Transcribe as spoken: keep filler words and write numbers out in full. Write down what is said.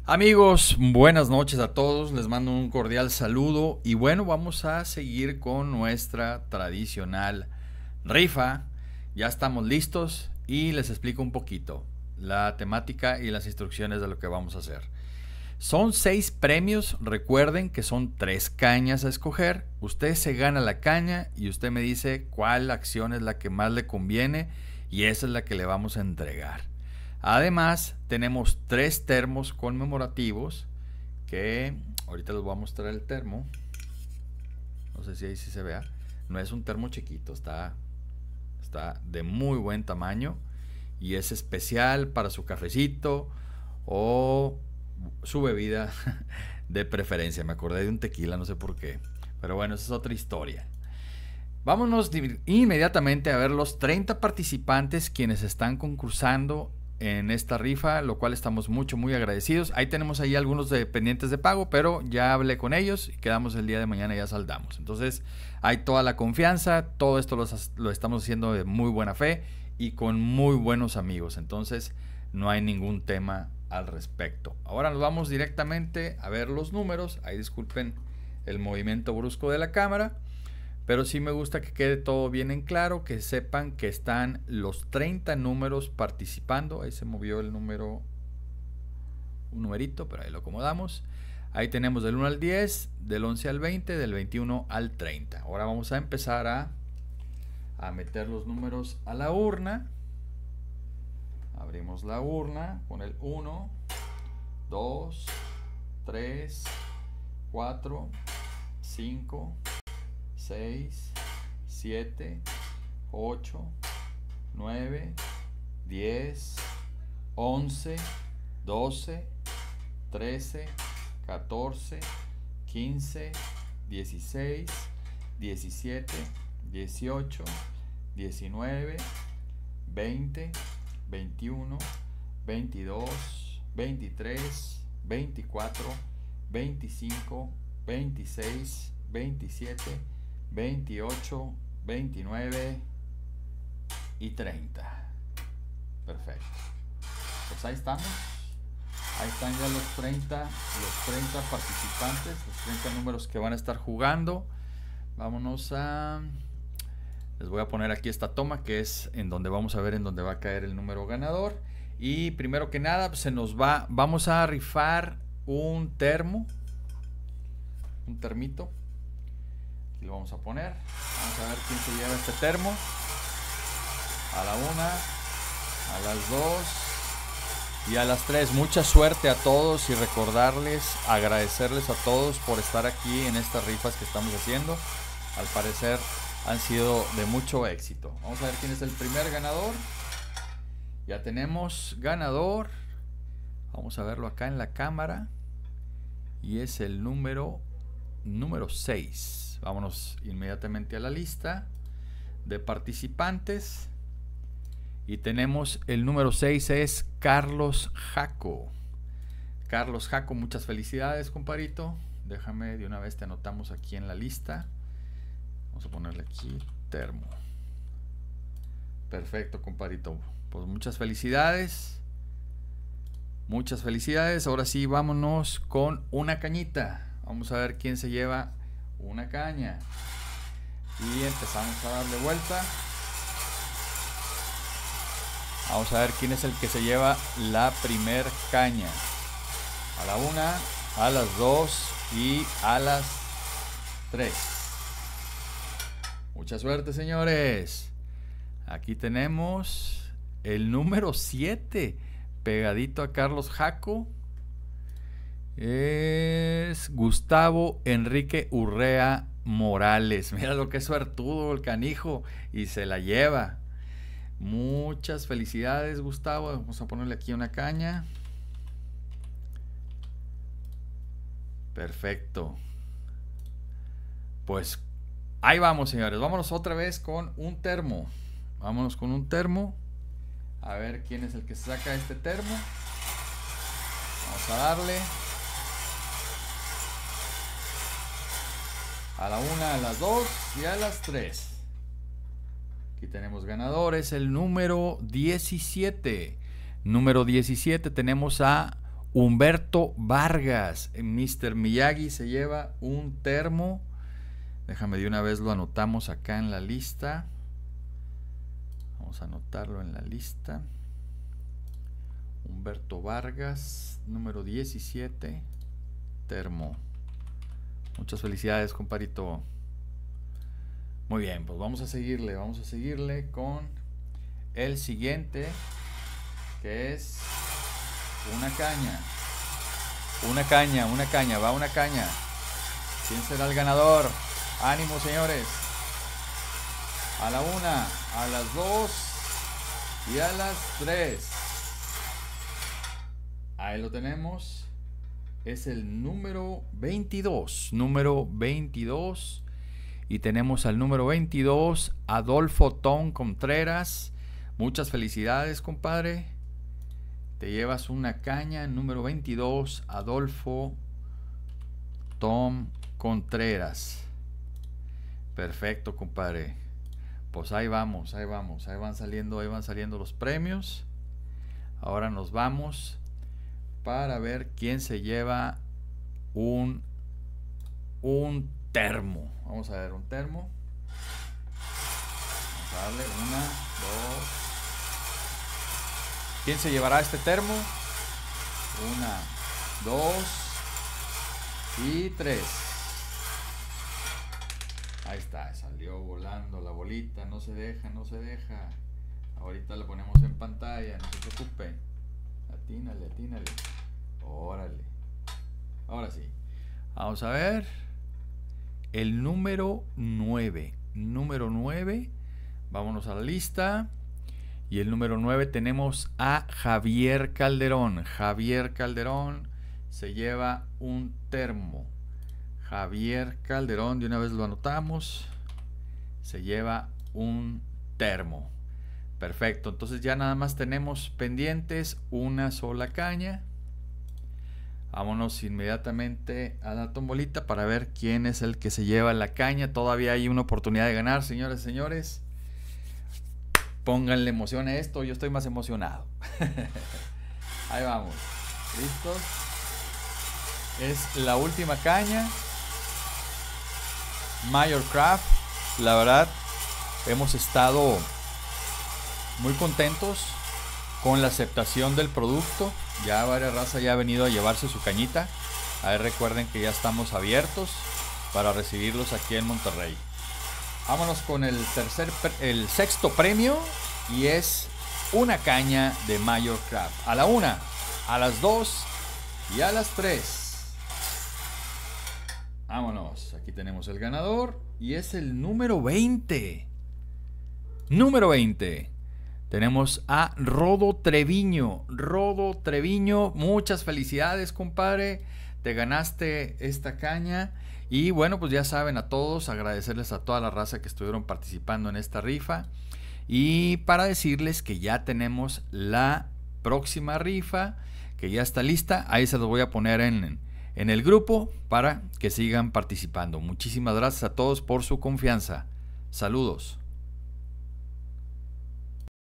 Amigos, buenas noches a todos, les mando un cordial saludo y bueno, vamos a seguir con nuestra tradicional rifa. Ya estamos listos y les explico un poquito la temática y las instrucciones de lo que vamos a hacer. Son seis premios, recuerden que son tres cañas a escoger. Usted se gana la caña y usted me dice cuál acción es la que más le conviene y esa es la que le vamos a entregar. Además, tenemos tres termos conmemorativos que ahorita les voy a mostrar el termo. No sé si ahí sí se vea. No es un termo chiquito, está, está de muy buen tamaño y es especial para su cafecito o su bebida de preferencia. Me acordé de un tequila, no sé por qué. Pero bueno, esa es otra historia. Vámonos inmediatamente a ver los treinta participantes quienes están concursando en esta rifa, lo cual estamos mucho muy agradecidos. Ahí tenemos ahí algunos de pendientes de pago, pero ya hablé con ellos y quedamos el día de mañana, ya saldamos. Entonces hay toda la confianza, todo esto lo, lo estamos haciendo de muy buena fe y con muy buenos amigos, entonces no hay ningún tema al respecto. Ahora nos vamos directamente a ver los números. Ahí disculpen el movimiento brusco de la cámara, pero sí me gusta que quede todo bien en claro, que sepan que están los treinta números participando. Ahí se movió el número, un numerito, pero ahí lo acomodamos. Ahí tenemos del uno al diez, del once al veinte, del veintiuno al treinta. Ahora vamos a empezar a, a meter los números a la urna. Abrimos la urna con el uno, dos, tres, cuatro, cinco, seis, siete, ocho, nueve, diez, once, doce, trece, catorce, quince, dieciséis, diecisiete, dieciocho, diecinueve, veinte, veintiuno, veintidós, veintitrés, veinticuatro, veinticinco, veintiséis, veintisiete, veintiocho, veintinueve y treinta. Perfecto. Pues ahí estamos. Ahí están ya los treinta, los treinta participantes, los treinta números que van a estar jugando. Vámonos a... Les voy a poner aquí esta toma que es en donde vamos a ver en donde va a caer el número ganador. Y primero que nada pues se nos va, vamos a rifar un termo, un termito. Aquí lo vamos a poner. Vamos a ver quién se lleva este termo. A la una, a las dos y a las tres. Mucha suerte a todos y recordarles, agradecerles a todos por estar aquí en estas rifas que estamos haciendo. Al parecer han sido de mucho éxito. Vamos a ver quién es el primer ganador. Ya tenemos ganador. Vamos a verlo acá en la cámara. Y es el número número seis. Vámonos inmediatamente a la lista de participantes. Y tenemos el número seis, es Carlos Jaco. Carlos Jaco, muchas felicidades, compadrito. Déjame, de una vez te anotamos aquí en la lista. Vamos a ponerle aquí termo. Perfecto, compadrito. Pues muchas felicidades. Muchas felicidades. Ahora sí, vámonos con una cañita. Vamos a ver quién se lleva una caña. Y empezamos a darle vuelta. Vamos a ver quién es el que se lleva la primer caña. A la una, a las dos y a las tres. Mucha suerte, señores. Aquí tenemos el número siete, pegadito a Carlos Jaco. Es Gustavo Enrique Urrea Morales. Mira lo que es suertudo el canijo y se la lleva. Muchas felicidades, Gustavo. Vamos a ponerle aquí una caña. Perfecto. Pues ahí vamos, señores. Vámonos otra vez con un termo. Vámonos con un termo. A ver quién es el que saca este termo. Vamos a darle. A la una, a las dos y a las tres. Aquí tenemos ganadores. El número diecisiete. Número diecisiete tenemos a Humberto Vargas. mister Miyagi se lleva un termo. Déjame de una vez lo anotamos acá en la lista. Vamos a anotarlo en la lista. Humberto Vargas, número diecisiete, termo. Muchas felicidades, comparito. Muy bien, pues vamos a seguirle, vamos a seguirle con el siguiente, que es una caña. Una caña, una caña, va una caña. ¿Quién será el ganador? Ánimo, señores. A la una, a las dos y a las tres. Ahí lo tenemos. Es el número veintidós. Número veintidós. Y tenemos al número veintidós, Adolfo Tom Contreras. Muchas felicidades, compadre. Te llevas una caña, número veintidós, Adolfo Tom Contreras. Perfecto, compadre. Pues ahí vamos, ahí vamos. Ahí van saliendo, ahí van saliendo los premios. Ahora nos vamos para ver quién se lleva un, un termo. Vamos a ver un termo. Vamos a darle una, dos. ¿Quién se llevará este termo? Una, dos y tres. Ahí está, salió volando la bolita. No se deja, no se deja. Ahorita la ponemos en pantalla, no se preocupe. Atínale, atínale. Órale. Ahora sí. Vamos a ver. El número nueve. Número nueve. Vámonos a la lista. Y el número nueve tenemos a Javier Calderón. Javier Calderón se lleva un termo. Javier Calderón, de una vez lo anotamos. Se lleva un termo. Perfecto, entonces ya nada más tenemos pendientes una sola caña. Vámonos inmediatamente a la tombolita para ver quién es el que se lleva la caña. Todavía hay una oportunidad de ganar, señores y señores. Pónganle emoción a esto, yo estoy más emocionado. Ahí vamos. ¿Listos? Es la última caña. Major Craft. La verdad, hemos estado muy contentos con la aceptación del producto. Ya varias razas ya ha venido a llevarse su cañita. Ahí recuerden que ya estamos abiertos para recibirlos aquí en Monterrey. Vámonos con el tercer, el sexto premio, y es una caña de Major Craft. A la una, a las dos y a las tres. Vámonos. Aquí tenemos el ganador y es el número veinte. Número veinte. Tenemos a Rodo Treviño. Rodo Treviño, muchas felicidades, compadre. Te ganaste esta caña. Y bueno, pues ya saben, a todos, agradecerles a toda la raza que estuvieron participando en esta rifa. Y para decirles que ya tenemos la próxima rifa, que ya está lista. Ahí se los voy a poner en, en el grupo para que sigan participando. Muchísimas gracias a todos por su confianza. Saludos.